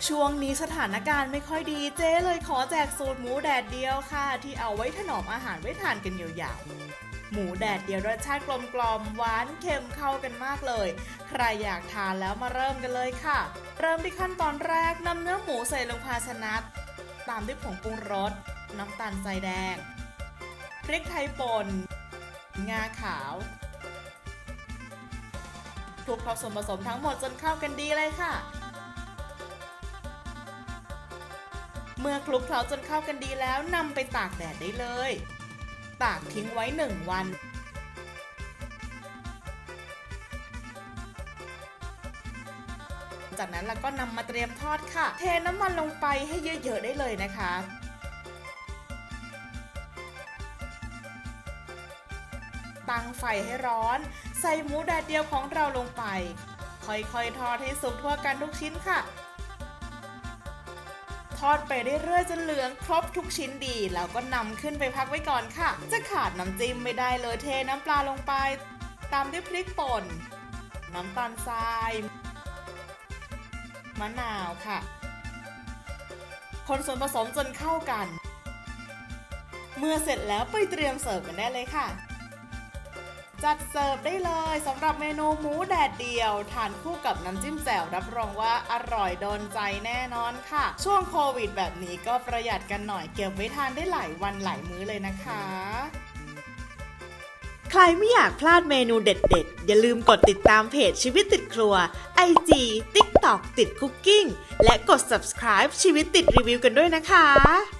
ช่วงนี้สถานการณ์ไม่ค่อยดีเจ๊เลยขอแจกสูตรหมูแดดเดียวค่ะที่เอาไว้ถนอมอาหารไว้ทานกันยาวๆหมูแดดเดียวรสชาติกลมๆหวานเค็มเข้ากันมากเลยใครอยากทานแล้วมาเริ่มกันเลยค่ะเริ่มที่ขั้นตอนแรกนำเนื้อหมูใส่ลงภาชนะตามด้วยผงปรุงรสน้ำตาลทรายแดงพริกไทยป่นงาขาวคลุกเคล้าส่วนผสมทั้งหมดจนเข้ากันดีเลยค่ะเมื่อคลุกเคล้าจนเข้ากันดีแล้วนำไปตากแดดได้เลยตากทิ้งไว้1 วันจากนั้นเราก็นำมาเตรียมทอดค่ะเทน้ำมันลงไปให้เยอะๆได้เลยนะคะตั้งไฟให้ร้อนใส่หมูแดดเดียวของเราลงไปค่อยๆทอดให้สุกทั่วกันทุกชิ้นค่ะทอดไปเรื่อยๆจนเหลืองครบทุกชิ้นดีแล้วก็นำขึ้นไปพักไว้ก่อนค่ะจะขาดน้ำจิ้มไม่ได้เลยเทน้ำปลาลงไปตามด้วยพริกป่นน้ำตาลทรายมะนาวค่ะคนส่วนผสมจนเข้ากันเมื่อเสร็จแล้วไปเตรียมเสิร์ฟกันได้เลยค่ะจัดเสิร์ฟได้เลยสำหรับเมนูหมูแดดเดียวทานคู่กับน้ำจิ้มแจ่วรับรองว่าอร่อยโดนใจแน่นอนค่ะช่วงโควิดแบบนี้ก็ประหยัดกันหน่อยเก็บไว้ทานได้หลายวันหลายมื้อเลยนะคะใครไม่อยากพลาดเมนูเด็ดๆอย่าลืมกดติดตามเพจชีวิตติดครัว IG TikTok ติดคุกกิ้งและกด subscribe ชีวิตติดรีวิวกันด้วยนะคะ